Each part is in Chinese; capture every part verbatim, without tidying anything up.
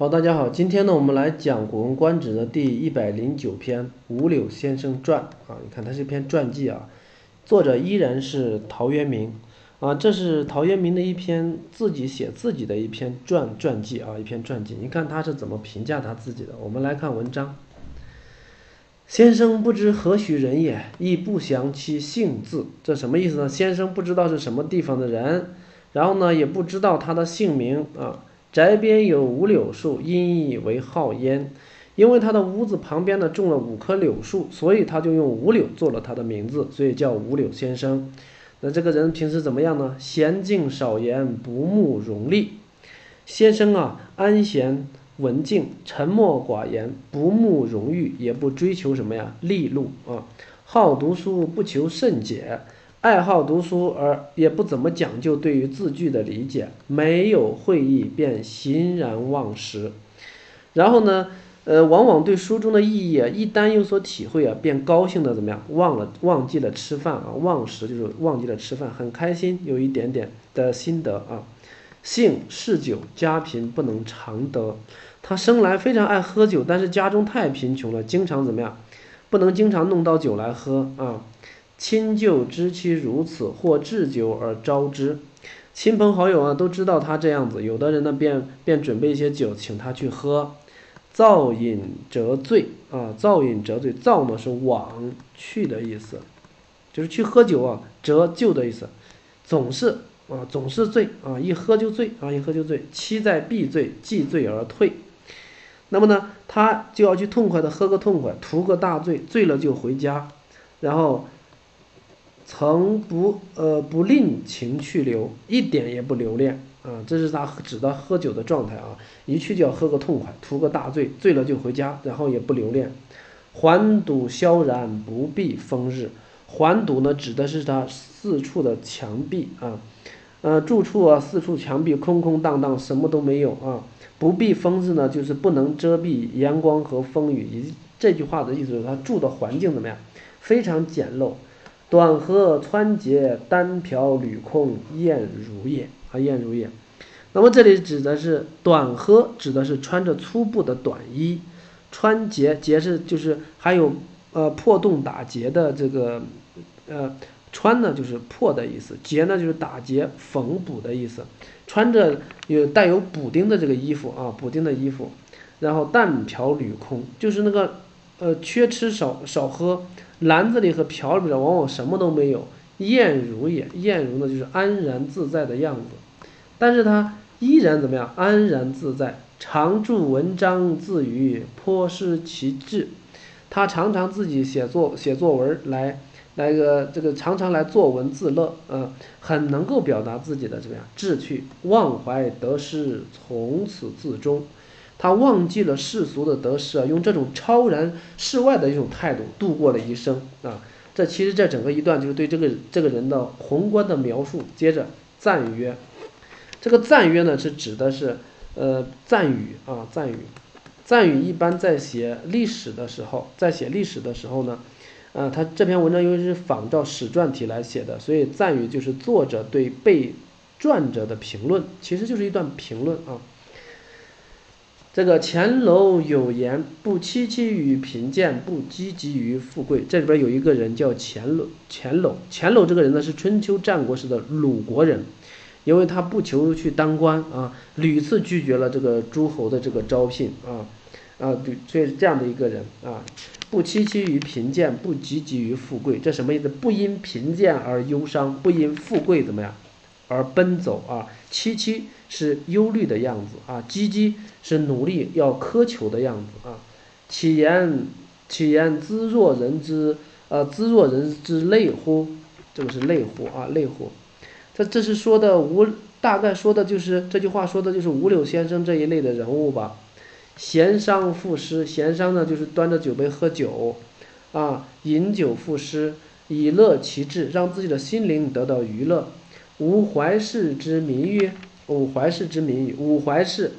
好，大家好，今天呢，我们来讲《古文观止》的第一百零九篇《五柳先生传》啊。你看，它是一篇传记啊，作者依然是陶渊明啊。这是陶渊明的一篇自己写自己的一篇传传记啊，一篇传记。你看他是怎么评价他自己的？我们来看文章。先生不知何许人也，亦不详其姓字。这什么意思呢？先生不知道是什么地方的人，然后呢，也不知道他的姓名啊。宅边有五柳树，因以为号焉。因为他的屋子旁边呢种了五棵柳树，所以他就用五柳做了他的名字，所以叫五柳先生。那这个人平时怎么样呢？娴静少言，不慕荣利。先生啊，安闲文静，沉默寡言，不慕荣誉，也不追求什么呀利禄啊。好读书，不求甚解。爱好读书而也不怎么讲究对于字句的理解，没有会意便欣然忘食。然后呢，呃，往往对书中的意义啊，一旦有所体会啊，便高兴的怎么样，忘了忘记了吃饭啊，忘食就是忘记了吃饭，很开心，有一点点的心得啊。性嗜酒，家贫不能常得。他生来非常爱喝酒，但是家中太贫穷了，经常怎么样，不能经常弄到酒来喝啊。亲旧知其如此，或置酒而招之。亲朋好友啊都知道他这样子，有的人呢便便准备一些酒请他去喝。造饮折醉啊，造饮折醉，造呢是往去的意思，就是去喝酒啊，折旧的意思，总是啊总是醉啊，一喝就醉啊，一喝就醉。期在必醉，既醉而退。那么呢，他就要去痛快的喝个痛快，图个大醉，醉了就回家，然后。曾不呃不吝情去留，一点也不留恋啊，这是他指的喝酒的状态啊，一去就要喝个痛快，图个大醉，醉了就回家，然后也不留恋。环堵萧然，不避风日。环堵呢，指的是他四处的墙壁啊，呃住处啊，四处墙壁空空荡荡，什么都没有啊。不避风日呢，就是不能遮蔽阳光和风雨。这句话的意思是他住的环境怎么样？非常简陋。短河穿节，单瓢履空，燕如也啊，燕如也。那么这里指的是短河，指的是穿着粗布的短衣。穿节，节是就是还有呃破洞打结的这个呃穿呢就是破的意思，结呢就是打结缝补的意思。穿着有带有补丁的这个衣服啊，补丁的衣服。然后单瓢履空，就是那个呃缺吃少少喝。篮子里和瓢里边往往什么都没有，燕如也，燕如呢就是安然自在的样子，但是他依然怎么样，安然自在，常著文章自娱，颇失其志。他常常自己写作写作文来来个这个常常来作文自乐，嗯、呃，很能够表达自己的怎么样志趣，忘怀得失，从此自终。他忘记了世俗的得失啊，用这种超然世外的一种态度度过了一生啊。这其实这整个一段就是对这个这个人的宏观的描述。接着赞曰，这个赞曰呢是指的是呃赞语啊，赞语。赞语一般在写历史的时候，在写历史的时候呢，呃，他这篇文章因为是仿照史传体来写的，所以赞语就是作者对被传者的评论，其实就是一段评论啊。这个钱楼有言，不戚戚于贫贱，不积极于富贵。这里边有一个人叫钱楼，钱楼，钱楼这个人呢是春秋战国时的鲁国人，因为他不求去当官啊，屡次拒绝了这个诸侯的这个招聘啊啊，对，所以这样的一个人啊，不戚戚于贫贱，不积极于富贵，这什么意思？不因贫贱而忧伤，不因富贵怎么样而奔走啊，戚戚是忧虑的样子啊，积极是努力要苛求的样子啊。其言其言兹若人之呃兹若人之类乎？这个是类乎啊，类乎。这这是说的吴，大概说的就是这句话说的就是五柳先生这一类的人物吧。闲商赋诗，闲商呢就是端着酒杯喝酒啊，饮酒赋诗，以乐其志，让自己的心灵得到娱乐。吾怀氏之民曰，吾怀氏之民语，吾怀氏，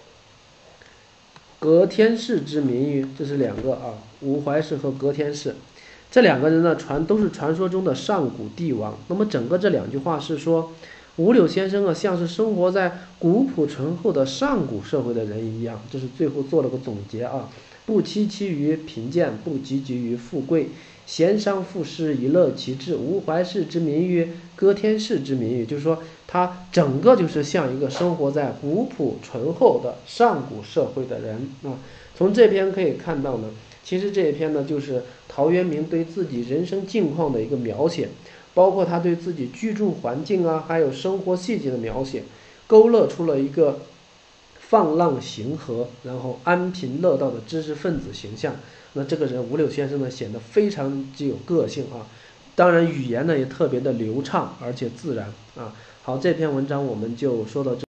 隔天氏之民曰，这是两个啊，吾怀氏和隔天氏，这两个人呢，传都是传说中的上古帝王。那么整个这两句话是说， 五柳先生啊，像是生活在古朴淳厚的上古社会的人一样，这是最后做了个总结啊。不戚戚于贫贱，不汲汲于富贵，闲商赋诗以乐其志，无怀世之民于，歌天士之民于。就是说，他整个就是像一个生活在古朴淳厚的上古社会的人啊。从这篇可以看到呢，其实这一篇呢，就是陶渊明对自己人生境况的一个描写，包括他对自己居住环境啊，还有生活细节的描写，勾勒出了一个放浪形骸，然后安贫乐道的知识分子形象。那这个人五柳先生呢，显得非常具有个性啊，当然语言呢也特别的流畅而且自然啊。好，这篇文章我们就说到这。